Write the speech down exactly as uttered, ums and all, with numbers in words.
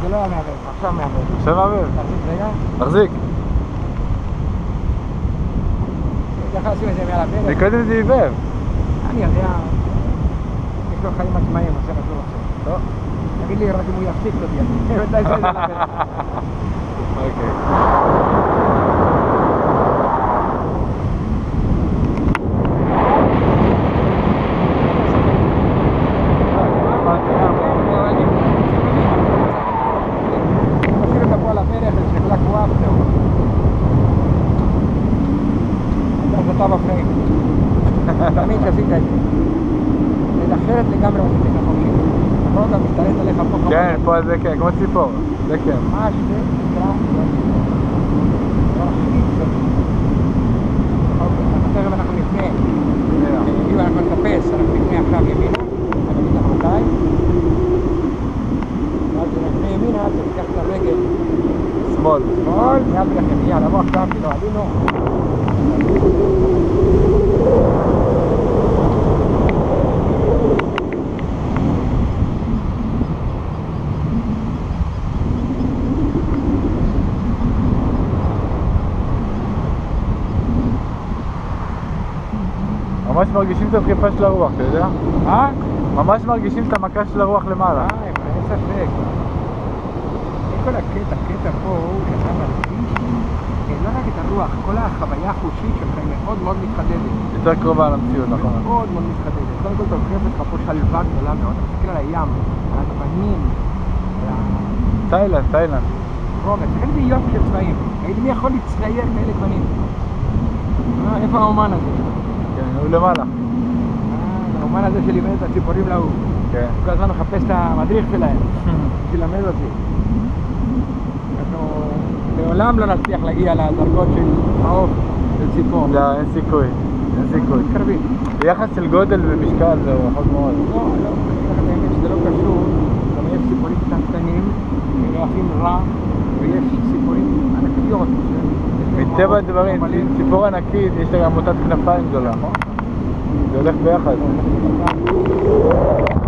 זה לא היה מערב, עכשיו מערב. עכשיו מערב. תחזיק רגע. תחזיק. אתה יכול לשים את זה מעל הפרק. מקודם זה עיבב. אני יודע, יש לו חיים עצמאיים, עושה מה שהוא רוצה. טוב. תגיד לי רק אם הוא יפסיק אותי, אני יודע שזה לא מדבר. אוקיי. משאיר אותה פה על הפרק, זה שכלה קבועה וזהו. אז אתה בפריים. תמיד שעשית את זה. זה אחרת לגמרי מה שעשית חופשי. אתה רואה, משתלט עליך פה חופשי. כן, פה זה כן, כמו ציפור. זה כן. ממש זה נקרא זה הכי טוב. אוקיי, תכף אנחנו נפנה. אם אנחנו נטפס, אנחנו נפנה עכשיו ימינה. אני אגיד לך מתי. ואז נפנה ימינה, אז ניקח את הרגל. שמאל. שמאל, מיד ולכם. יאללה, בוא עכשיו, כי לא עלינו. ממש מרגישים את הדחיפה של הרוח, אתה יודע? אה? ממש מרגישים את המכה של הרוח למעלה. אה, אין ספק. כל הקטע, הקטע פה הוא שאתה מרגיש לא רק את הרוח, כל החוויה החושית שלך היא מאוד מאוד מתחדדת. יותר קרובה על המציאות, נכון. מאוד מאוד מתחדדת. קודם כל תוכף לך פה שלווה גדולה מאוד. אתה מסתכל על הים, על הגוונים, על ה... תאילנד, תאילנד. רובץ, תגיד לי יופי של צבעים. הייתי מי יכול להצטייר מאלה גוונים? אה, איפה האומן הזה? כן, הוא למעלה. אה, האומן הזה שלימד את הציפורים להוא. כן. כל הזמן מחפש את המדריך שלהם, שילמד אותי. אנחנו לעולם לא נצליח להגיע לדרגות של העוף, של ציפור. לא, אין סיכוי. אין סיכוי. מתקרבים. ביחס של גודל ומשקל זה רחוק מאוד. לא, לא, אני אגיד לך את האמת שזה לא קשור. גם יש ציפורים קטנים, נראים רע, ויש ציפורים ענקיות. מטבע הדברים, ציפור ענקית יש לה גם מוטת כנפיים גדולה. זה הולך ביחד.